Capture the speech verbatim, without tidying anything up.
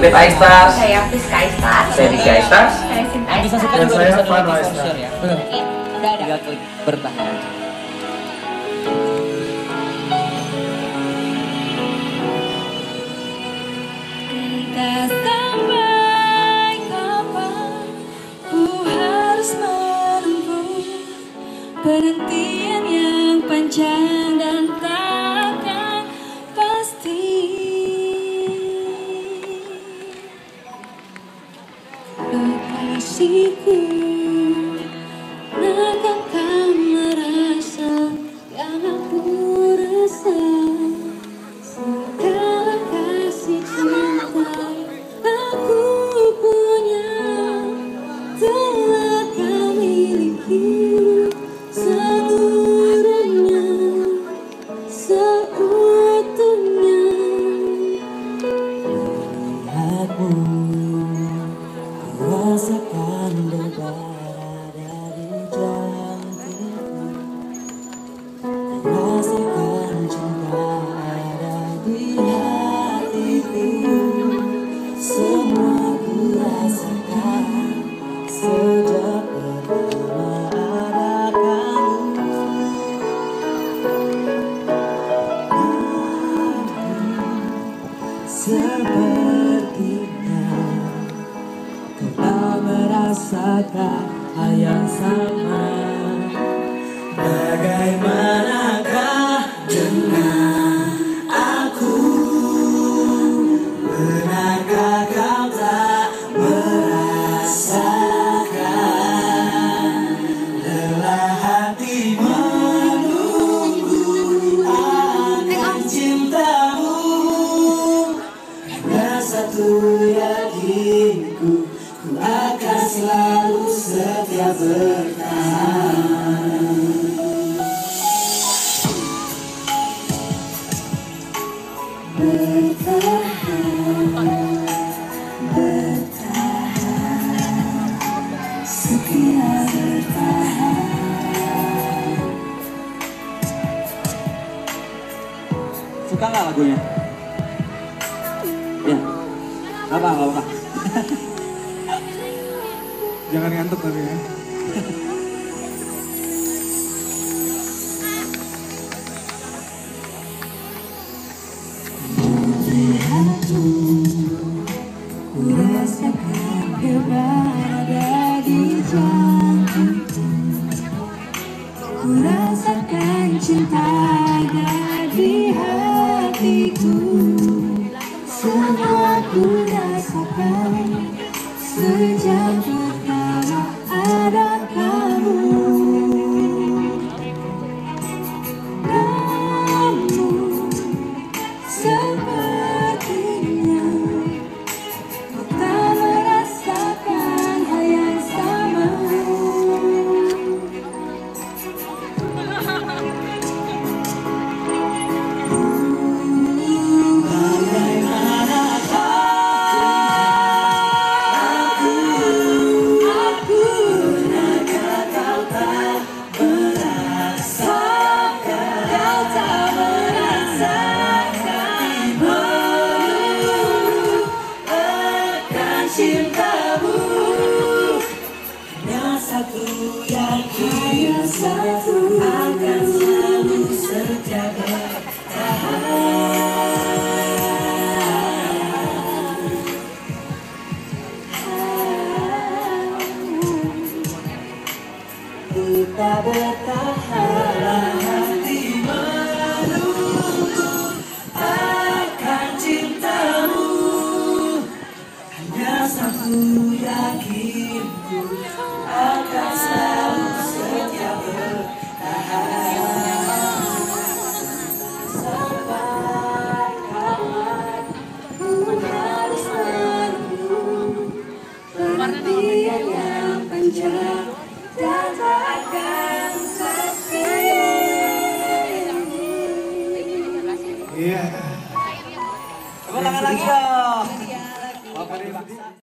Beta Stars. Saya Fiska Stars. Saya Fiska Stars. Saya Sinta Bisa Stars. suka juga saya bisa Farwa download Stars. share ya. Udah ada. Tinggal klik bertahan aja. Entah sampai kapan ku harus menempuh penantian yang panjang dan takkan pasti. Kekasihku, nakal kau merasa yang aku rasa. Segala kasih cinta aku punya telah kau miliki seluruhnya, seutuhnya. Melihatmu, ku rasakan berdarah dari jantungku. Ku rasakan cinta ada di hatiku. Semua ku rasakan sejak pertama ada kamu. Sepertinya kau tak merasakan hal yang sama. Bagaimanakah dengan aku? Benarkah kau tak merasakan lelah hati menunggu akan cintamu? Hanya satu yakinku, ku akan selalu setia bertahan. Bertahan, bertahan, setia bertahan. Suka nggak lagunya? Ya, nggak apa nggak apa. Jangan ngantuk tapi ya. Ku rasakan kau berada di jantungku. Ku rasakan cinta ada di hatiku. Semua ku rasakan sejak pertama ada kamu. Namun sepertinya kau tak merasakan hal yang sama. Cintamu hanya satu yang hanya satu akan selalu setia bertahan. Kita bertahan, hati menunggu akan cintamu. Hanya satu yakinku akan selalu